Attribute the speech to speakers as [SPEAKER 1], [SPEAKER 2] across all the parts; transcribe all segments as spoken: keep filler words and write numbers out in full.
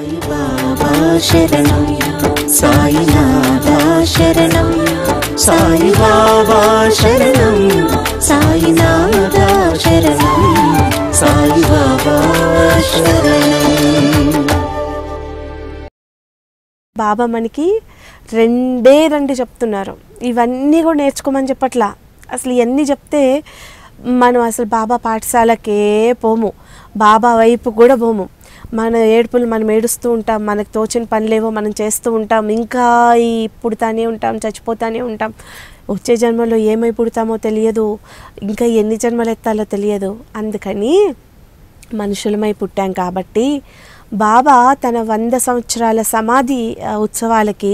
[SPEAKER 1] సాయి బాబా శరణం సాయినాథ శరణం సాయి బాబా శరణం సాయినాథ శరణం సాయి బాబా శరణం.
[SPEAKER 2] బాబా మనకి రెండే రెండు చెప్తున్నారు, ఇవన్నీ కూడా నేర్చుకోమని చెప్పట్లా. అసలు ఇవన్నీ చెప్తే మనం అసలు బాబా పాఠశాలకే పోము, బాబా వైపు కూడా పోము. మన ఏడుపులు మనం ఏడుస్తూ ఉంటాం, మనకు తోచిన పనులేవో మనం చేస్తూ ఉంటాం, ఇంకా ఈ పుడతానే ఉంటాం, చచ్చిపోతానే ఉంటాం. వచ్చే జన్మలో ఏమై పుడతామో తెలియదు, ఇంకా ఎన్ని జన్మలు ఎత్తాలో తెలియదు. అందుకని మనుషులమై పుట్టాం కాబట్టి బాబా తన వంద సంవత్సరాల సమాధి ఉత్సవాలకి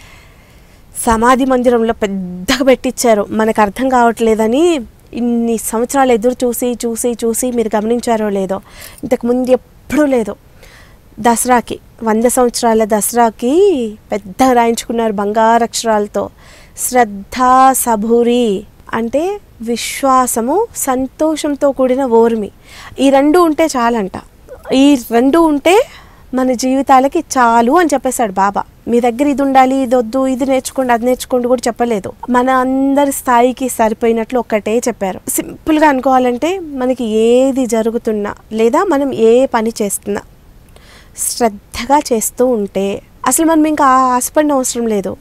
[SPEAKER 2] సమాధి మందిరంలో పెద్దగా పెట్టించారు. మనకు అర్థం కావట్లేదని ఇన్ని సంవత్సరాలు ఎదురు చూసి చూసి చూసి మీరు గమనించారో లేదో, ఇంతకుముందు ఎప్పుడూ లేదు. దసరాకి వంద సంవత్సరాల దసరాకి పెద్దగా రాయించుకున్నారు బంగారు అక్షరాలతో, శ్రద్ధా సబూరి అంటే విశ్వాసము, సంతోషంతో కూడిన ఓర్మి. ఈ రెండు ఉంటే చాలంట, ఈ రెండు ఉంటే మన జీవితాలకి చాలు అని చెప్పేశాడు బాబా. మీ దగ్గర ఇది ఉండాలి, ఇది వద్దు, ఇది నేర్చుకోండి, అది నేర్చుకోండి కూడా చెప్పలేదు. మన అందరి స్థాయికి సరిపోయినట్లు ఒక్కటే చెప్పారు. సింపుల్గా అనుకోవాలంటే మనకి ఏది జరుగుతున్నా లేదా మనం ఏ పని చేస్తున్నా శ్రద్ధగా చేస్తూ ఉంటే అసలు మనం ఇంకా ఆశపడిన అవసరం లేదు.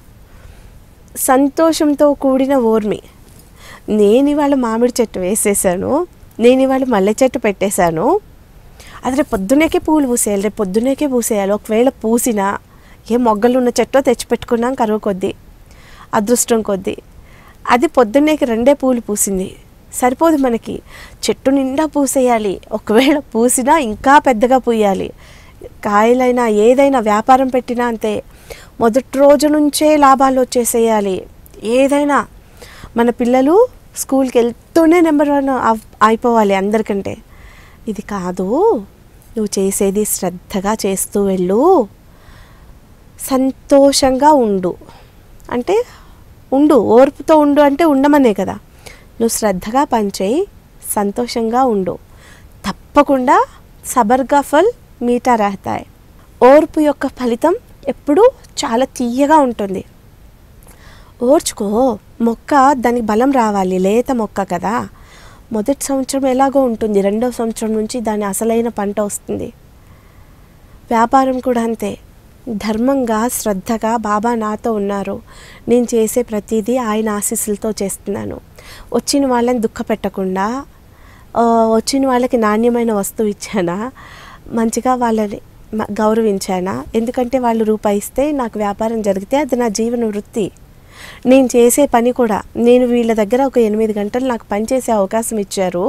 [SPEAKER 2] సంతోషంతో కూడిన ఓర్మి. నేను ఇవాళ మామిడి చెట్టు వేసేసాను, నేను ఇవాళ మల్లె చెట్టు పెట్టేశాను, అది రేపు పొద్దునేకే పూలు పూసేయాలి, రేపు పొద్దునేకే పూసేయాలి. ఒకవేళ పూసినా ఏ మొగ్గలు ఉన్న చెట్టో తెచ్చిపెట్టుకున్నాం కరువు కొద్దీ, అదృష్టం కొద్దీ. అది పొద్దున్నేకి రెండే పూలు పూసింది, సరిపోదు మనకి, చెట్టు నిండా పూసేయాలి. ఒకవేళ పూసినా ఇంకా పెద్దగా పూయాలి. కాయలైనా ఏదైనా వ్యాపారం పెట్టినా అంతే, మొదటి రోజు నుంచే లాభాలు వచ్చేసేయాలి. ఏదైనా మన పిల్లలు స్కూల్కి వెళ్తూనే నెంబర్ వన్ అయిపోవాలి అందరికంటే. ఇది కాదు, నువ్వు చేసేది శ్రద్ధగా చేస్తూ వెళ్ళు, సంతోషంగా ఉండు. అంటే ఉండు, ఓర్పుతో ఉండు అంటే ఉండమనే కదా. నువ్వు శ్రద్ధగా పనిచేయి, సంతోషంగా ఉండు, తప్పకుండా సబర్గా ఫల్ మీఠా రహతాయ్. ఓర్పు యొక్క ఫలితం ఎప్పుడూ చాలా తీయగా ఉంటుంది. ఓర్చుకో, మొక్క దానికి బలం రావాలి, లేత మొక్క కదా. మొదటి సంవత్సరం ఎలాగో ఉంటుంది, రెండవ సంవత్సరం నుంచి దాని అసలైన పంట వస్తుంది. వ్యాపారం కూడా అంతే, ధర్మంగా శ్రద్ధగా బాబా నాతో ఉన్నారు, నేను చేసే ప్రతిదీ ఆయన ఆశీస్సులతో చేస్తున్నాను. వచ్చిన వాళ్ళని దుఃఖ పెట్టకుండా, వచ్చిన వాళ్ళకి నాణ్యమైన వస్తువు ఇచ్చానా, మంచిగా వాళ్ళని గౌరవించానా. ఎందుకంటే వాళ్ళు రూపాయి ఇస్తే నాకు వ్యాపారం జరిగితే అది నా జీవన వృత్తి. నేను చేసే పని కూడా, నేను వీళ్ళ దగ్గర ఒక ఎనిమిది గంటలు నాకు పని చేసే అవకాశం ఇచ్చారు,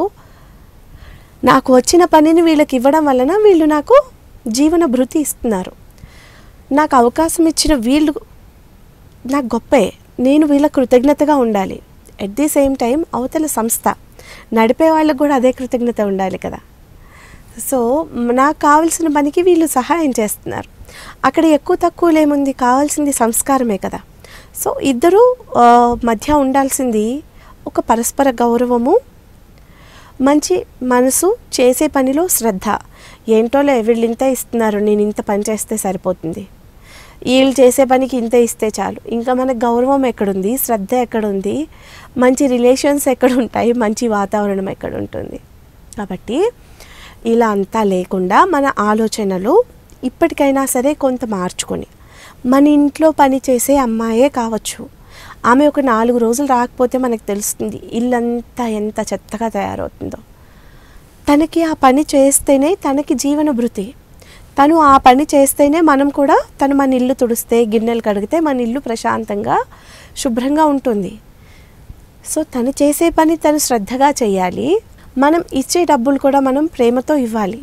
[SPEAKER 2] నాకు వచ్చిన పనిని వీళ్ళకి ఇవ్వడం వలన వీళ్ళు నాకు జీవన భృతి ఇస్తున్నారు. నాకు అవకాశం ఇచ్చిన వీళ్ళు నాకు గొప్పే, నేను వీళ్ళ కృతజ్ఞతగా ఉండాలి. ఎట్ ది సేమ్ టైం అవతల సంస్థ నడిపే వాళ్ళకు కూడా అదే కృతజ్ఞత ఉండాలి కదా. సో నాకు కావాల్సిన పనికి వీళ్ళు సహాయం చేస్తున్నారు. అక్కడ ఎక్కువ తక్కువలు ఏముంది, కావాల్సింది సంస్కారమే కదా. సో ఇద్దరు మధ్య ఉండాల్సింది ఒక పరస్పర గౌరవము, మంచి మనసు, చేసే పనిలో శ్రద్ధ. ఏంటోలే వీళ్ళు ఇంత ఇస్తున్నారు, నేను ఇంత పని చేస్తే సరిపోతుంది, వీళ్ళు చేసే పనికి ఇంత ఇస్తే చాలు. ఇంకా మనకు గౌరవం ఎక్కడుంది, శ్రద్ధ ఎక్కడుంది, మంచి రిలేషన్స్ ఎక్కడ ఉంటాయి, మంచి వాతావరణం ఎక్కడ ఉంటుంది. కాబట్టి ఇలా అంతా లేకుండా మన ఆలోచనలు ఇప్పటికైనా సరే కొంత మార్చుకొని, మన ఇంట్లో పని చేసే అమ్మాయే కావచ్చు, ఆమె ఒక నాలుగు రోజులు రాకపోతే మనకు తెలుస్తుంది ఇల్లంతా ఎంత చెత్తగా తయారవుతుందో. తనకి ఆ పని చేస్తేనే తనకి జీవన భృతి, తను ఆ పని చేస్తేనే మనం కూడా, తను మన ఇల్లు తుడిస్తే, గిన్నెలు కడిగితే మన ఇల్లు ప్రశాంతంగా శుభ్రంగా ఉంటుంది. సో తను చేసే పని తను శ్రద్ధగా చేయాలి. మనం ఇచ్చే డబ్బులు కూడా మనం ప్రేమతో ఇవ్వాలి,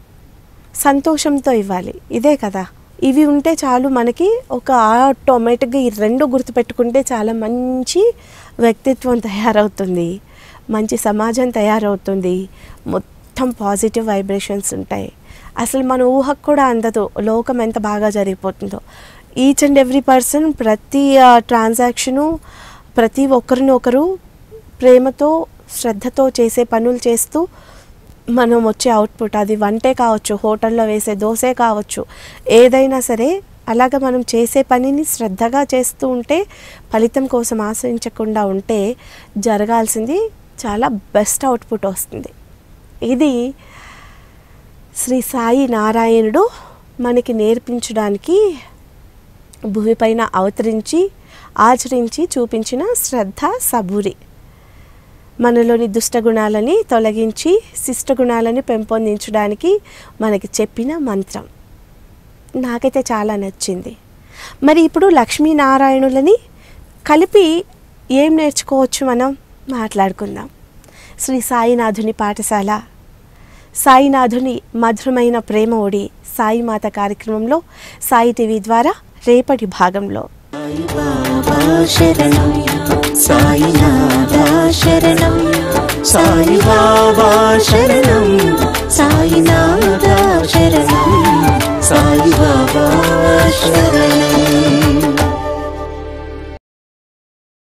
[SPEAKER 2] సంతోషంతో ఇవ్వాలి. ఇదే కదా, ఇవి ఉంటే చాలు మనకి. ఒక ఆటోమేటిక్గా ఈ రెండు గుర్తుపెట్టుకుంటే చాలా మంచి వ్యక్తిత్వం తయారవుతుంది, మంచి సమాజం తయారవుతుంది, మొత్తం పాజిటివ్ వైబ్రేషన్స్ ఉంటాయి. అసలు మన ఊహకు కూడా అందదు లోకం ఎంత బాగా జరిగిపోతుందో. ఈచ్ అండ్ ఎవ్రీ పర్సన్, ప్రతి ట్రాన్సాక్షను, ప్రతి ఒక్కరిని ఒకరు ప్రేమతో శ్రద్ధతో చేసే పనులు చేస్తూ మనం వచ్చే అవుట్పుట్, అది వంటే కావచ్చు, హోటల్లో వేసే దోసే కావచ్చు, ఏదైనా సరే అలాగ మనం చేసే పనిని శ్రద్ధగా చేస్తూ ఉంటే, ఫలితం కోసం ఆశించకుండా ఉంటే జరగాల్సింది చాలా బెస్ట్ అవుట్పుట్ వస్తుంది. ఇది శ్రీ సాయి నారాయణుడు మనకి నేర్పించడానికి భూమిపైన అవతరించి ఆచరించి చూపించిన శ్రద్ధ సబూరి. మనలోని దుష్టగుణాలని తొలగించి శిష్టగుణాలని పెంపొందించడానికి మనకి చెప్పిన మంత్రం నాకైతే చాలా నచ్చింది. మరి ఇప్పుడు లక్ష్మీనారాయణులని కలిపి ఏం నేర్చుకోవచ్చు మనం మాట్లాడుకుందాం. శ్రీ సాయినాథుని పాఠశాల, సాయినాథుని మధురమైన ప్రేమ ఒడి సాయిమాత కార్యక్రమంలో సాయి టీవీ ద్వారా రేపటి భాగంలో
[SPEAKER 1] సాయి బాబా శరణం, సాయినాథ శరణం, సాయి బాబా శరణం, సాయినాథ శరణం, సాయి బాబా శరణం.